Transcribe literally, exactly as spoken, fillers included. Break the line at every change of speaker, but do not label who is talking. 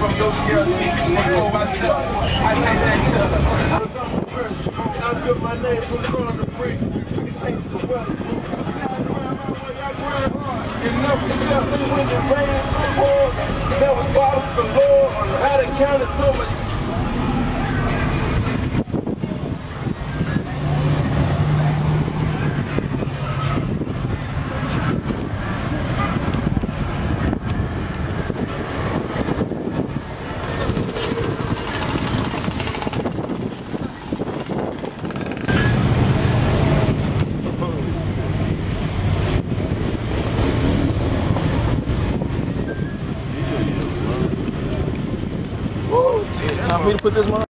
from those girls. Before I get up, I take that shit. I put my name from on the brick. You can take the weather. Enough to just see when the rain poured. There was bottles galore. How to count it so much.
Time for me to put this one on.